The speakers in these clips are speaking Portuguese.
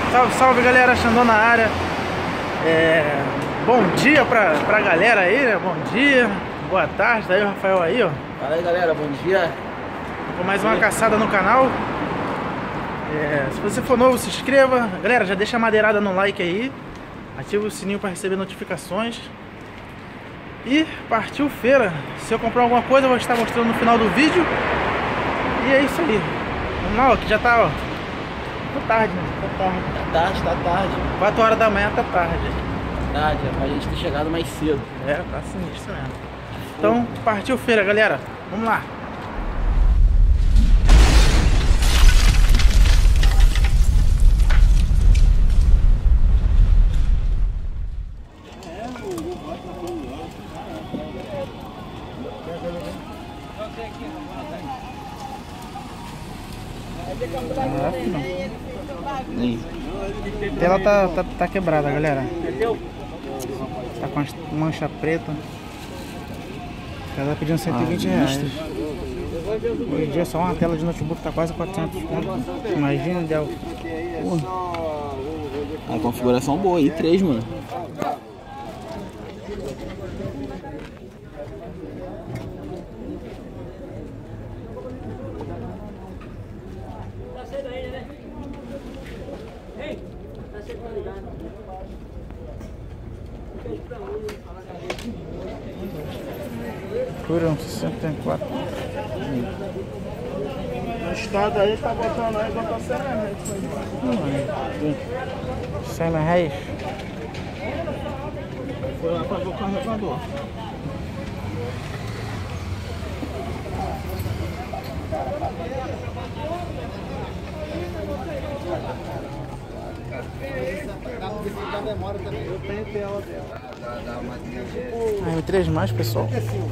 Salve, salve galera, Xandão na área. Bom dia pra galera aí, né? Bom dia, boa tarde, tá aí o Rafael aí, ó. Fala aí galera, bom dia. Com mais uma caçada no canal. Se você for novo, se inscreva. Galera, já deixa a madeirada no like aí. Ativa o sininho para receber notificações. E partiu feira. Se eu comprar alguma coisa eu vou estar mostrando no final do vídeo. E é isso aí. Vamos lá, ó, que já tá, ó. Tá tarde, né? Tá tarde. 4 horas da manhã tá tarde. Tarde, é pra gente ter chegado mais cedo. Tá sinistro mesmo. Então, partiu feira, galera. Vamos lá. A tela tá quebrada, galera. Tá com as mancha preta. Ela tá pedindo 120 reais. Hoje em dia só uma tela de notebook tá quase 400 conto. Imagina, Del. A configuração boa aí, 3, mano. Foram 64. O estado aí tá botando aí, botou 100 reais. 100 reais. Foi lá pra ver o carregador. Eu tenho tela dela. M3 mais, pessoal.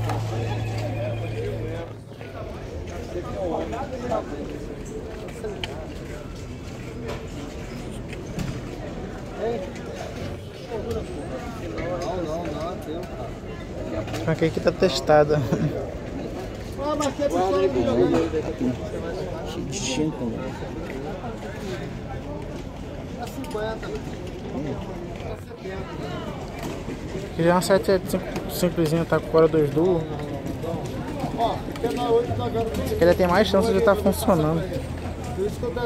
A aqui tá testada. Cheio de tinta, mano. Aqui já é uma 775 simplesinha, tá com Core 2 Duo. Esse aqui ainda tem mais chance de estar funcionando. Por isso que eu tô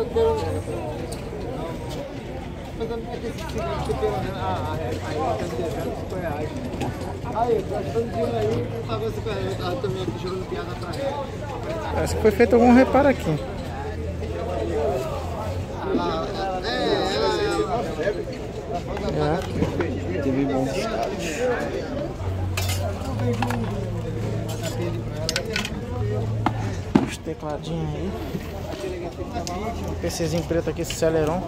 aí, gastando dinheiro aí, não pagou 50 reais. Eu tava também aqui jogando piada pra ele. Parece que foi feito algum reparo aqui. Teve bons estados. Os tecladinhos aí. Um PCzinho preto aqui, Celeron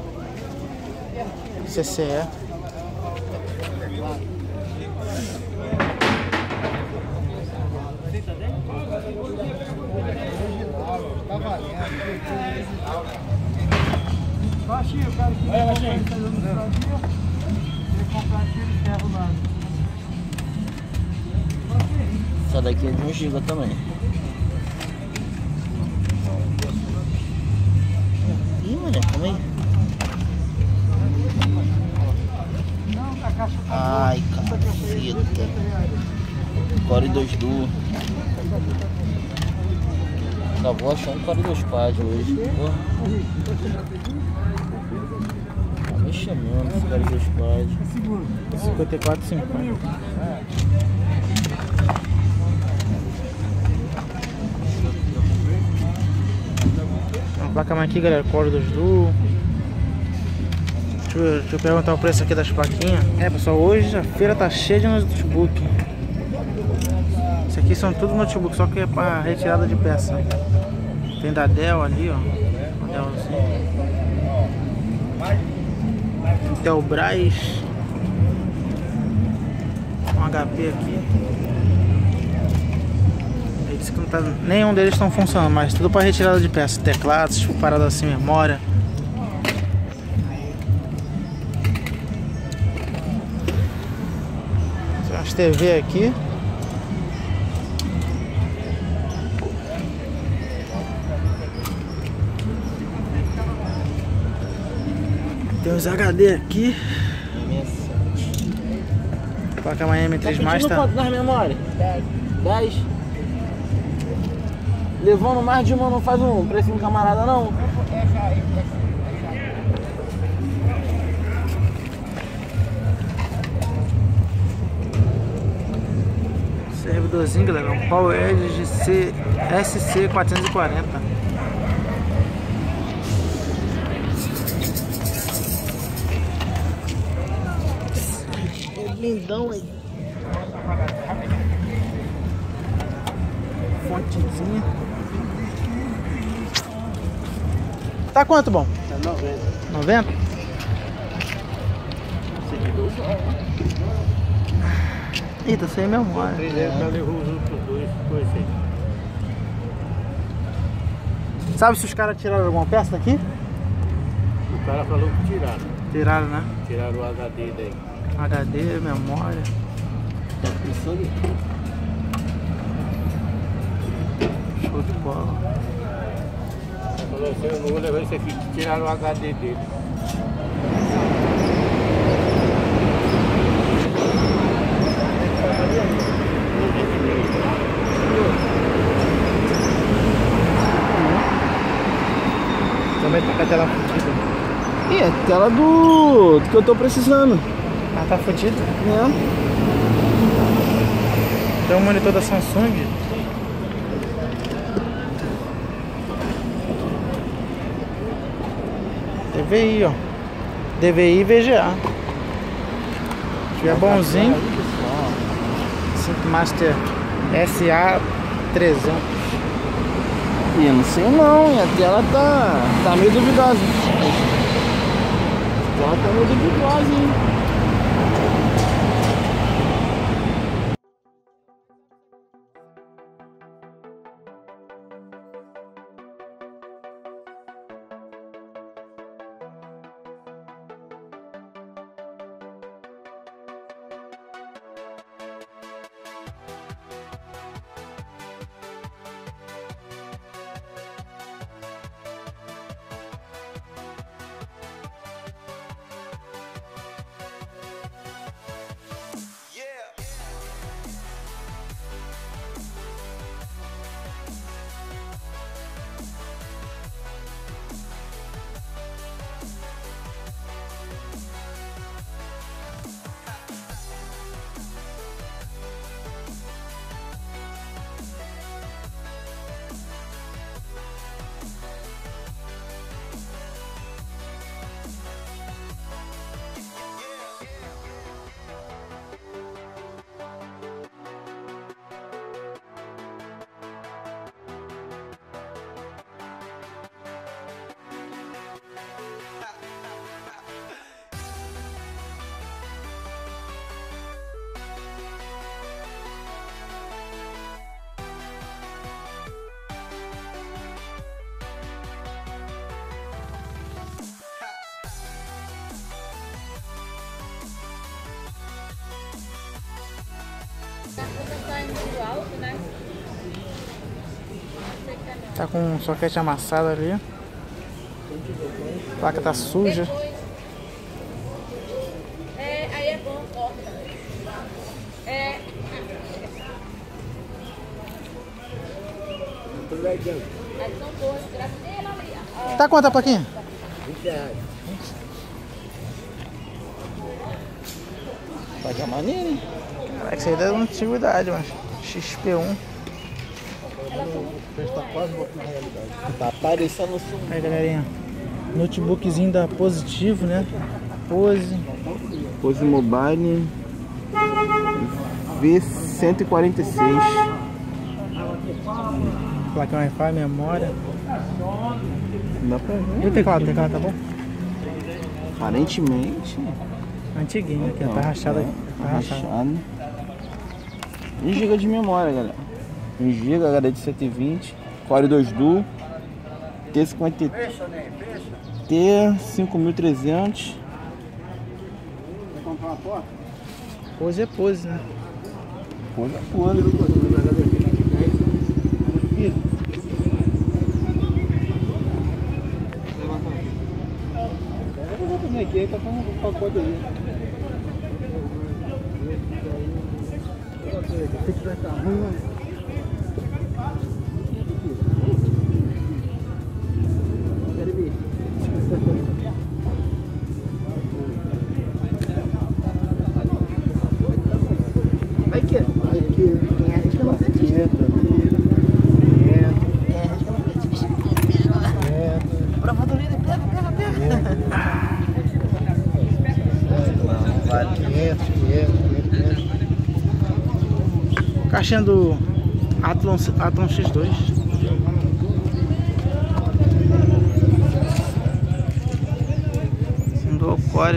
CCE. Baixinho, o cara que comprar aquele ferro lá. Essa daqui é de 1 GB também. Ih, mano, calma aí. Ai, caceta. Core 2 Duo. Só vou achando Core 2 Quad hoje. Tá me chamando, Core 2 Quad. 54,50. Uma placa mais aqui, galera, Core 2 Duo. Deixa eu perguntar o preço aqui das plaquinhas. Pessoal, hoje a feira tá cheia de notebook. Esse aqui são tudo notebook, só que é para retirada de peça. Tem da Dell ali, ó. Dellzinho. Intelbras. Um HP aqui. Eles que não tá, nenhum deles estão funcionando, mas tudo para retirada de peça. Teclados, parada assim, memória. Tem umas TV aqui. Tem uns HD aqui. Placa uma M3 mais, tá? Quanto nas memórias? 10. Levando mais de uma não faz um precinho camarada não? Servidorzinho, galera, um Power Edge SC440. É lindão aí. Fontezinha. Tá quanto, bom? Tá 90. 90? Eita, sem memória. Sabe se os caras tiraram alguma peça daqui? O cara falou que tiraram. Tiraram, né? Tiraram o HD daí. HD, memória. Isso ali. Show de bola. Ele falou assim, eu não vou levar isso aqui, tiraram o HD dele. Também tá com a tela fodida. E é a tela do que eu tô precisando. Ah, tá fodida? É. Tem um monitor da Samsung. DVI, ó. DVI e VGA. Se tiver bonzinho. Master SA300. E eu não sei não, e a tela tá meio duvidosa. A tela tá meio duvidosa, hein? Tá com um soquete amassado ali. A placa tá suja. É, aí é bom, corta. É. Aí são dois, graças a Deus, ali. Tá quanto a plaquinha? 20 reais. Placa maneira, hein? Caraca, isso aí é da antiguidade, mas XP1. Está quase voltando na realidade. Tá aparecendo o som. Aí, galerinha. Notebookzinho da Positivo, né? Pose. Pose Mobile V146. Placa Wi-Fi, memória. Dá pra ver. E o teclado? O teclado tá bom? Aparentemente. Antiguinho aqui, ó. Tá rachado aqui. Tá rachado. Rachado. 1 GB de memória, galera. 1 GB, HD de 120, Core 2 Duo, T50, T5300. Vai comprar uma foto? Pose é pose, né? Pose é pose. como é que é, tá com um pacote aí. Se tiver carro, Vai aqui. Quem arrisca não acredita. Quem arrisca não acredita. Provando líder, pega. vale 500. Caixinha do Athlon X2. Do Core.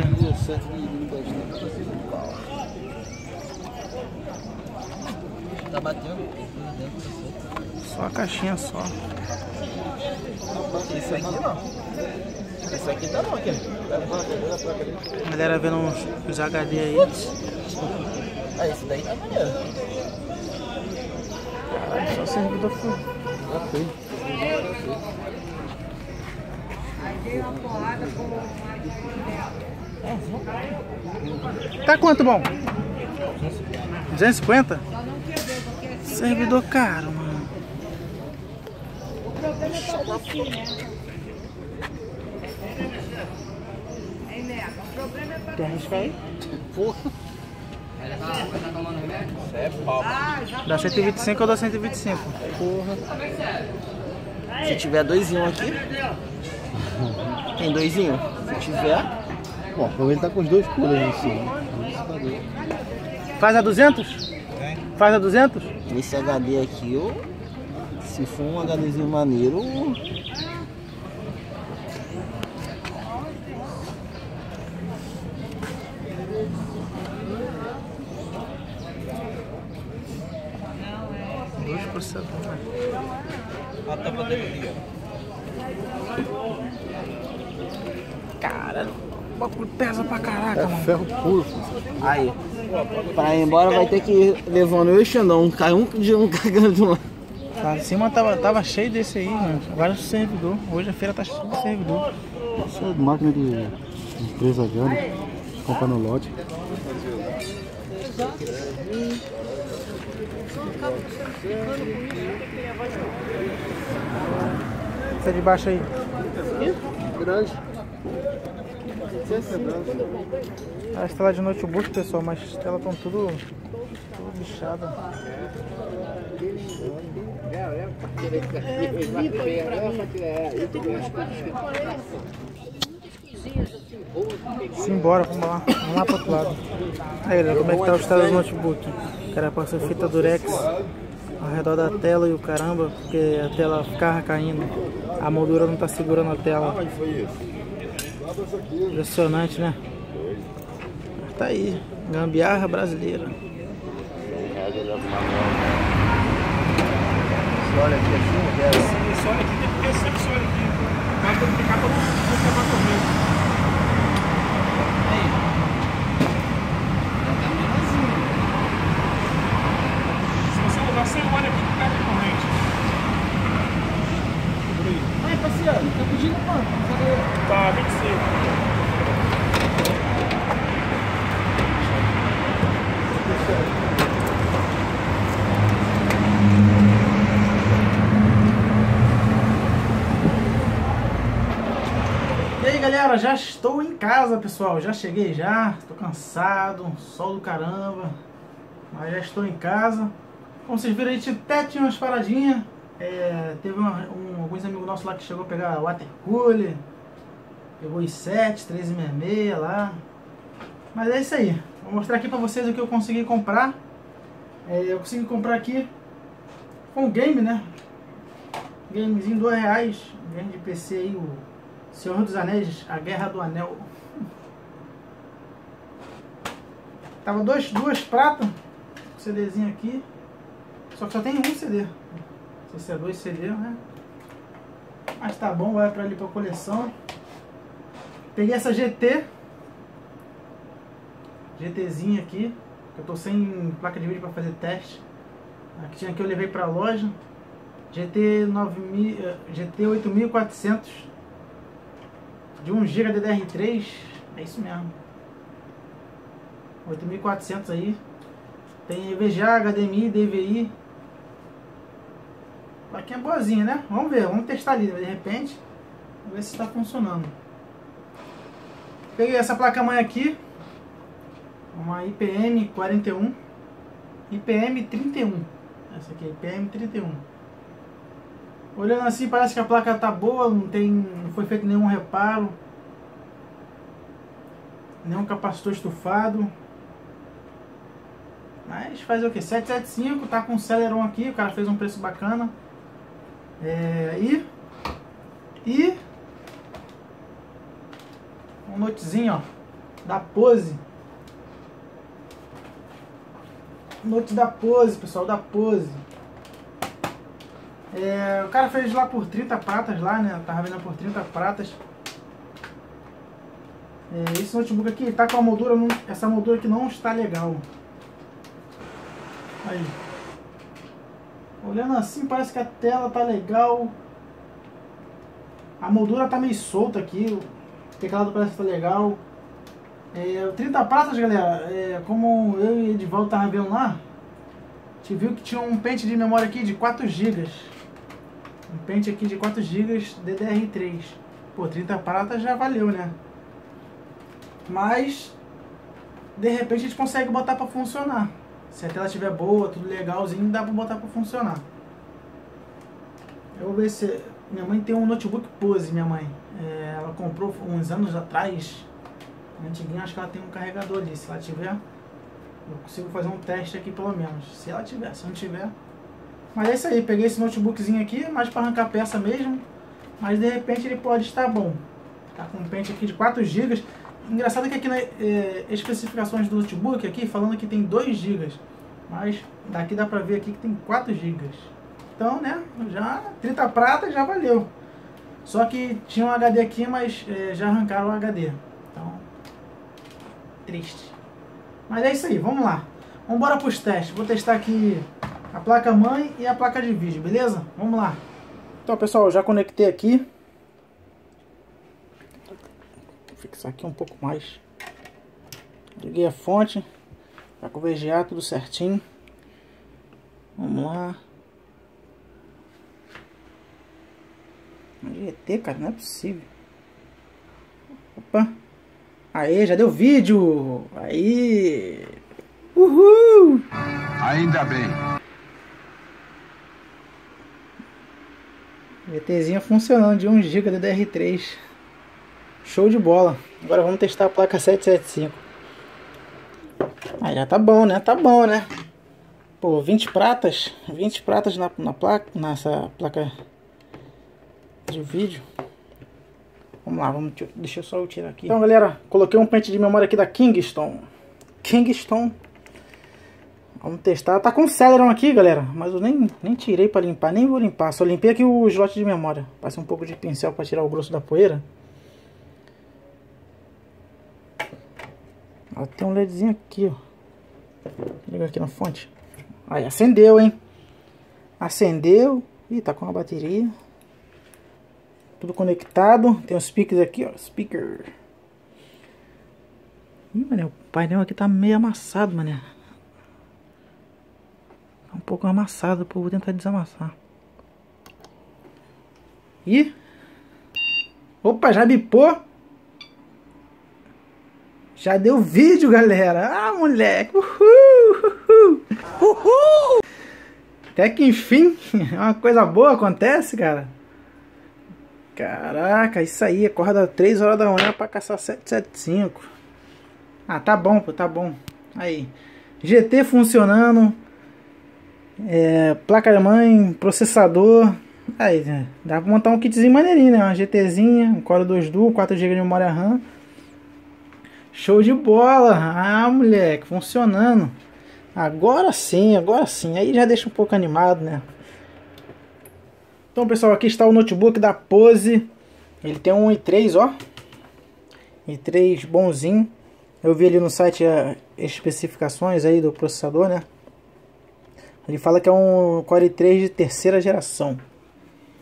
Tá batendo? Só a caixinha só. Isso aqui não. Isso aqui tá não, aqui. Galera vendo uns HD aí. Ah, esse daí tá maneiro. Caralho, só o servidor foi. Já foi. Tá quanto, bom? 250? Servidor caro, mano. Quer arriscar aí? Porra. Isso é pau. Dá 125 ou dá 125? Porra. Se tiver 2 em 1 aqui. Tem 2 em 1. Se tiver. Bom, pelo menos tá com os dois cooler em cima. Faz a 200? Faz a 200? Esse HD aqui, se for um HDzinho maneiro. Dois processadores. A tampa dele ali, Cara, o bagulho pesa pra caraca, É mano. ferro puro. Aí. Pra ir embora vai ter que ir levando eu e o Xandão. Cai um de um cagando de um. Lá em cima tava cheio desse aí, mano. Agora é servidor. Hoje a feira tá cheia de servidor. Isso é máquina de empresa grande. Compra no lote. Essa de baixo aí. Grande. As telas de notebook, pessoal, mas as telas estão tudo bichadas. Simbora, vamos lá pro outro lado. Aí galera, como é que tá os telas do notebook? O cara passou fita durex ao redor da tela e o caramba, porque a tela ficava caindo. A moldura não tá segurando a tela. Impressionante, né? Mas tá aí, gambiarra brasileira. Olha aqui assim, é assim. Esse óleo aqui tem que ter sempre esse óleo aqui. Mas tem que ficar pra não acabar correndo. Aí. Já tá menorzinho. Se você usar sem óleo aqui, fica de corrente. Ai, parceiro, tá pedindo quanto? Tá, 25. E aí galera, já estou em casa, pessoal. Já cheguei já, estou cansado, sol do caramba. Mas já estou em casa. Como vocês viram aí, até tinha umas paradinhas. Teve alguns amigos nossos lá que chegou a pegar water cooler. Pegou i7, 1366 lá. Mas é isso aí. Vou mostrar aqui pra vocês o que eu consegui comprar. Eu consegui comprar aqui um game, né? Gamezinho R$2. Game de PC aí, o Senhor dos Anéis, a Guerra do Anel. Tava duas pratas. CDzinho aqui. Só que só tem um CD. Não sei se é 2 CD, né? Mas tá bom, vai pra ali pra coleção. Peguei essa GTzinha aqui. Eu tô sem placa de vídeo pra fazer teste. A que tinha aqui eu levei pra loja. GT 8400 de 1 GB DDR3, É isso mesmo. 8400 aí. Tem EVGA, HDMI, DVI. A plaquinha é boazinha, né? Vamos ver, vamos testar ali de repente. Vamos ver se está funcionando. Peguei essa placa-mãe aqui. Uma IPM 41. IPM 31. Essa aqui, IPM 31. Olhando assim, parece que a placa tá boa, não foi feito nenhum reparo. Nenhum capacitor estufado. Mas fazer o que? 775, tá com um Celeron aqui, o cara fez um preço bacana. E um notezinho, ó, da Pose. Note da Pose, pessoal, da Pose. O cara fez lá por 30 pratas lá, né? Tava vendendo por 30 pratas. Esse notebook aqui tá com a moldura, essa moldura aqui não está legal. Aí. Olhando assim, parece que a tela tá legal. A moldura tá meio solta aqui. O teclado parece que tá legal. 30 pratas, galera. Como eu e Edivaldo tava vendo lá, a gente viu que tinha um pente de memória aqui de 4 GB. Um pente aqui de 4 GB DDR3. Pô, 30 pratas já valeu, né? Mas de repente a gente consegue botar pra funcionar. Se a tela estiver boa, tudo legalzinho, dá pra botar pra funcionar. Eu vou ver se... Minha mãe tem um notebook Pose, minha mãe. Ela comprou uns anos atrás. Antiguinho, acho que ela tem um carregador ali. Se ela tiver, eu consigo fazer um teste aqui pelo menos. Se ela tiver, se não tiver... Mas é isso aí, peguei esse notebookzinho aqui, mais para arrancar peça mesmo. Mas de repente ele pode estar bom. Tá com um pente aqui de 4 GB. Engraçado que aqui nas especificações do notebook, aqui falando que tem 2 GB. Mas daqui dá pra ver aqui que tem 4 GB. Então, né, já 30 pratas já valeu. Só que tinha um HD aqui, mas já arrancaram o HD. Então, triste. Mas é isso aí, vamos lá. Vamos embora para os testes. Vou testar aqui a placa-mãe e a placa de vídeo, beleza? Vamos lá. Então, pessoal, já conectei aqui. Vou fixar aqui um pouco mais. Liguei a fonte. Tá com o VGA tudo certinho. Vamos lá. GT, cara, não é possível. Opa. Aê, já deu vídeo. Aí. Uhul. Ainda bem. GTzinha funcionando de 1 GB DDR3. Show de bola. Agora vamos testar a placa 775. Aí já tá bom, né? Tá bom, né? Pô, 20 pratas. 20 pratas na placa. Nessa placa de vídeo. Vamos lá, deixa eu só tirar aqui. Então, galera, coloquei um pente de memória aqui da Kingston. Vamos testar. Tá com o Celeron aqui, galera, mas eu nem tirei pra limpar, nem vou limpar. Só limpei aqui o slot de memória. Passei um pouco de pincel pra tirar o grosso da poeira. Ó, tem um LEDzinho aqui, ó. Liga aqui na fonte. Aí, acendeu, hein? Acendeu. Ih, tá com a bateria. Tudo conectado. Tem os speakers aqui, ó. Speaker. Ih, mané, o painel aqui tá meio amassado, mané. Tá um pouco amassado, pô. Vou tentar desamassar. Ih. Opa, já bipou. Já deu vídeo, galera. Ah, moleque. Uhul. Uhul. Até que enfim, uma coisa boa acontece, cara. Caraca, isso aí, acorda 3 horas da manhã pra caçar 775. Ah, tá bom, pô, tá bom. Aí, GT funcionando. Placa-mãe, processador. Aí, dá pra montar um kitzinho maneirinho, né? Uma GTzinha, um Core 2 Duo, 4 GB de memória RAM. Show de bola. Ah, moleque, funcionando. Agora sim, agora sim. Aí já deixa um pouco animado, né? Então, pessoal, aqui está o notebook da Pose. Ele tem um i3, ó. i3 bonzinho. Eu vi ali no site as especificações aí do processador, né? Ele fala que é um Core i3 de terceira geração.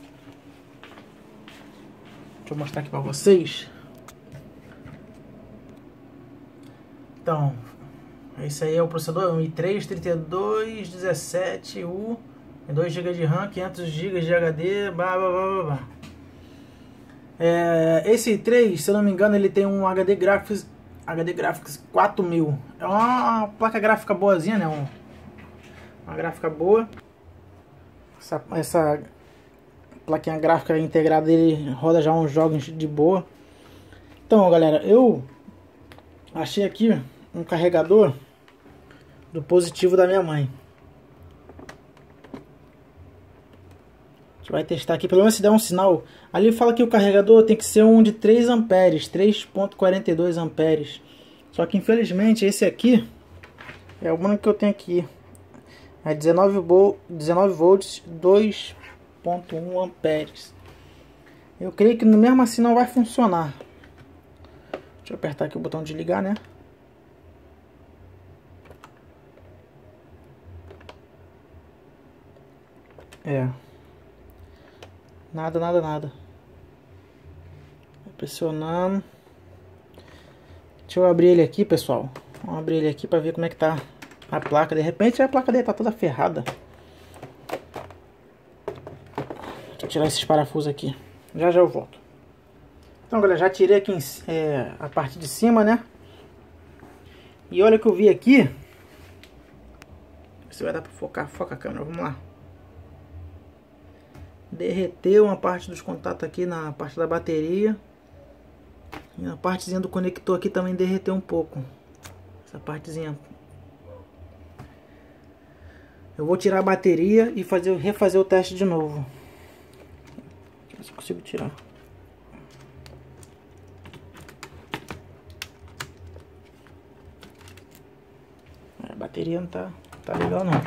Deixa eu mostrar aqui pra vocês. Então, esse aí é o processador, um i3 3217U, 2 GB de RAM, 500 GB de HD, blá blá blá blá. Esse i3, se eu não me engano, ele tem um HD Graphics 4000. É uma placa gráfica boazinha, né? Uma gráfica boa. Essa plaquinha gráfica integrada, ele roda já uns jogos de boa. Então, galera, eu achei aqui um carregador do positivo da minha mãe. A gente vai testar aqui, pelo menos se der um sinal. Ali fala que o carregador tem que ser um de 3 amperes, 3.42 amperes. Só que infelizmente esse aqui é o único que eu tenho aqui. É 19 volts, 2.1 amperes. Eu creio que mesmo assim não vai funcionar. Deixa eu apertar aqui o botão de ligar, né? Nada. Pressionando. Deixa eu abrir ele aqui, pessoal. Vamos abrir ele aqui para ver como é que tá a placa. De repente a placa dele tá toda ferrada. Deixa eu tirar esses parafusos aqui. Já eu volto. Então, galera, já tirei aqui a parte de cima, né? E olha o que eu vi aqui. Se vai dar para focar. Foca a câmera, vamos lá. Derreteu uma parte dos contatos aqui na parte da bateria. E na partezinha do conector aqui também derreteu um pouco. Essa partezinha. Eu vou tirar a bateria e refazer o teste de novo. Deixa eu ver se eu consigo tirar. A bateria não tá legal não.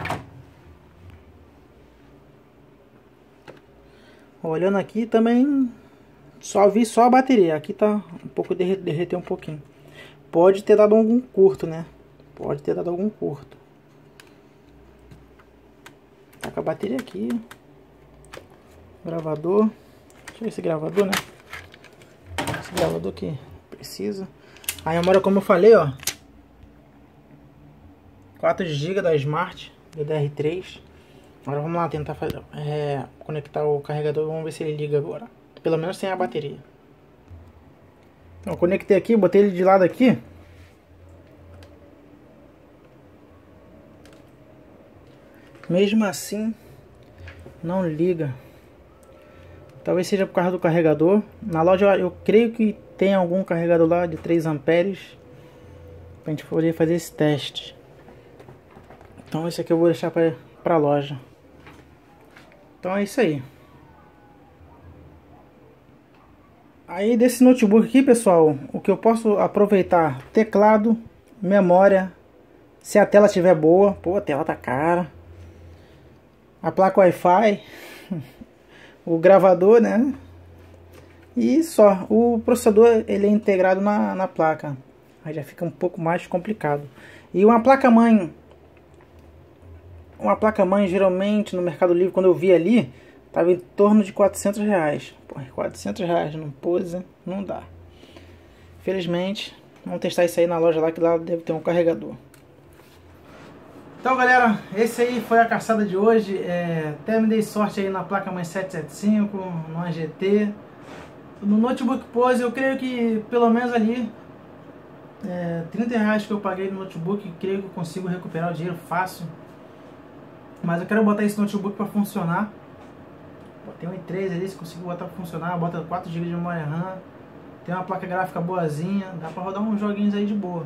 Olhando aqui também só vi a bateria. Aqui tá um pouco derreteu um pouquinho. Pode ter dado algum curto, né? Pode ter dado algum curto. Tá com a bateria aqui. Gravador. Deixa eu ver esse gravador, né? Esse gravador que precisa. A memória, como eu falei, ó. 4 GB da Smart DDR3. Agora vamos lá tentar conectar o carregador. Vamos ver se ele liga agora. Pelo menos sem a bateria. Então, eu conectei aqui, botei ele de lado aqui. Mesmo assim, não liga. Talvez seja por causa do carregador. Na loja eu creio que tem algum carregador lá de 3 amperes. Pra gente poder fazer esse teste. Então esse aqui eu vou deixar pra loja. Então é isso aí. Aí desse notebook aqui, pessoal, o que eu posso aproveitar: teclado, memória, se a tela estiver boa. Pô, a tela tá cara. A placa Wi-Fi, o gravador, né? E só. O processador, ele é integrado na placa. Aí já fica um pouco mais complicado. E uma placa-mãe... Uma placa-mãe, geralmente, no Mercado Livre, quando eu vi ali, tava em torno de R$400. Pô, R$400 não pôs, não dá. Infelizmente, vamos testar isso aí na loja lá, que lá deve ter um carregador. Então, galera, esse aí foi a caçada de hoje. Até me dei sorte aí na placa-mãe 775, no AGT. No notebook Pose, eu creio que pelo menos ali R$30 que eu paguei no notebook, creio que eu consigo recuperar o dinheiro fácil. Mas eu quero botar esse notebook para funcionar. Tem um i3 ali, se consigo botar para funcionar. Bota 4 GB de memória RAM. Tem uma placa gráfica boazinha. Dá para rodar uns joguinhos aí de boa.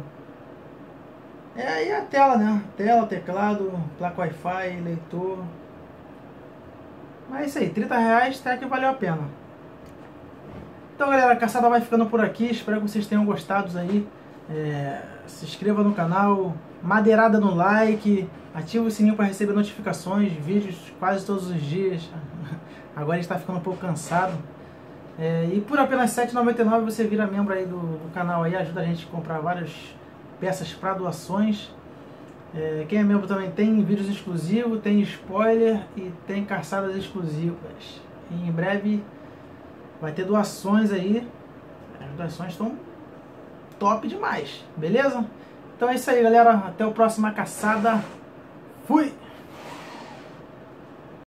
E a tela, né? Tela, teclado, placa Wi-Fi, leitor. Mas é isso aí, R$30 até que valeu a pena. Então, galera, a caçada vai ficando por aqui. Espero que vocês tenham gostado aí. Se inscreva no canal, madeirada no like, ativa o sininho para receber notificações, vídeos quase todos os dias. Agora está ficando um pouco cansado. E por apenas R$ 7,99 você vira membro aí do canal aí, ajuda a gente a comprar várias peças para doações. Quem é membro também tem vídeos exclusivos, tem spoiler e tem caçadas exclusivas. E em breve vai ter doações aí. As doações estão top demais, beleza? Então é isso aí, galera. Até a próxima caçada. Fui!